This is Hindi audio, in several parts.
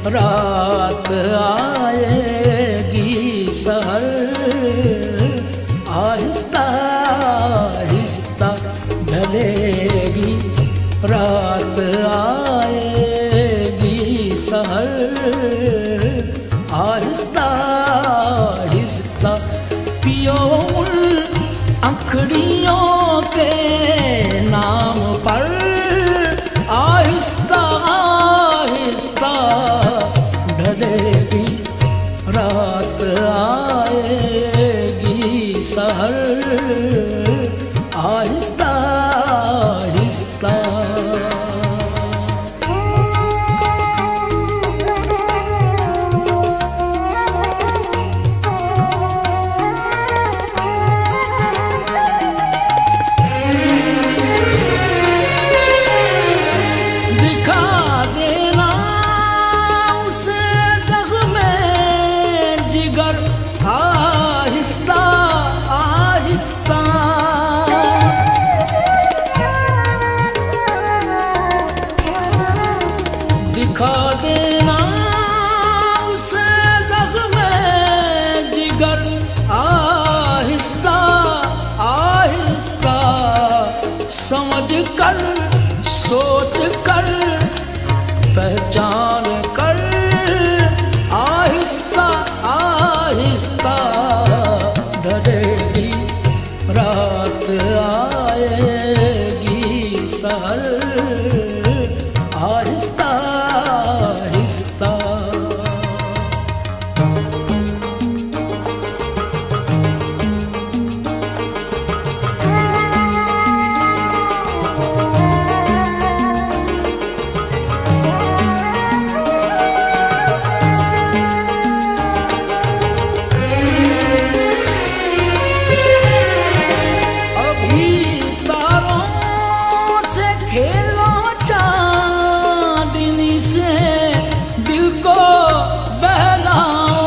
रात आएगी सहर, आहिस्ता आहिस्ता ढलेगी रात आएगी सहर, आहिस्ता आहिस्ता पियो उन अंखड़ियों के नाम पर, आहिस्ता आहिस्ता ढलेगी रात आएगी सहर, आहिस्ता आहिस्ता। दिखा देना उसे ज़ख्म-ए जिगर, आहिस्ता आहिस्ता समझ कर सोच कर पहचान कर, आहिस्ता आहिस्ता ढलेगी रात आएगी सहर, आहिस्ता आहिस्ता। अभी तारों से खेलो चांदनी से, दिल को बहलाओ,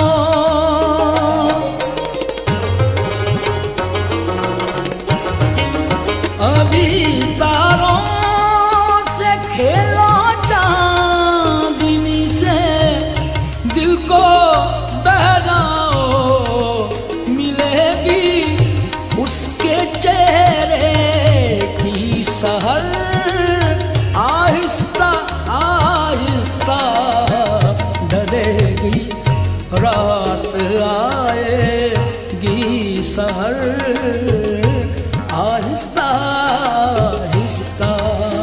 अभी तारों से खेलो चांदनी से, दिल को बहलाओ, मिलेगी उसके चेहरे की सहर, आहिस्ता आहिस्ता ढलेगी रात आएगी सहर, आहिस्ता आहिस्ता।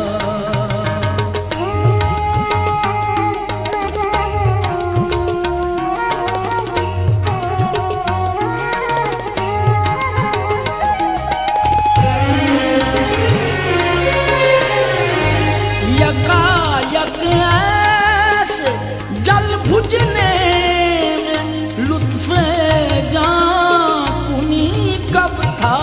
यकायक ऐसे जल बुझने में लुत्फ़े जान कुनी कब था,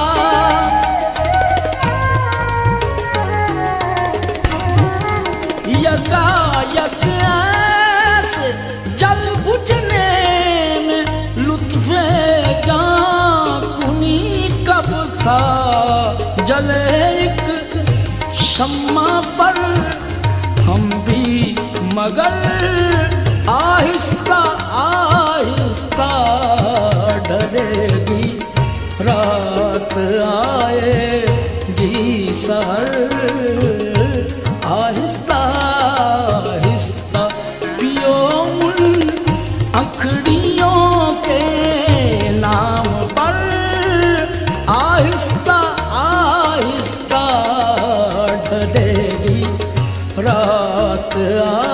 यकायक ऐसे जल बुझने में लुत्फ़े जान कुनी कब था, जले एक शम्मा पर हम भी मगर, आहिस्ता आहिस्ता ढलेगी रात आएगी सहर, आहिस्ता आहिस्ता पियो उन अंखड़ियों के नाम पर, आहिस्ता आहिस्ता ढलेगी रात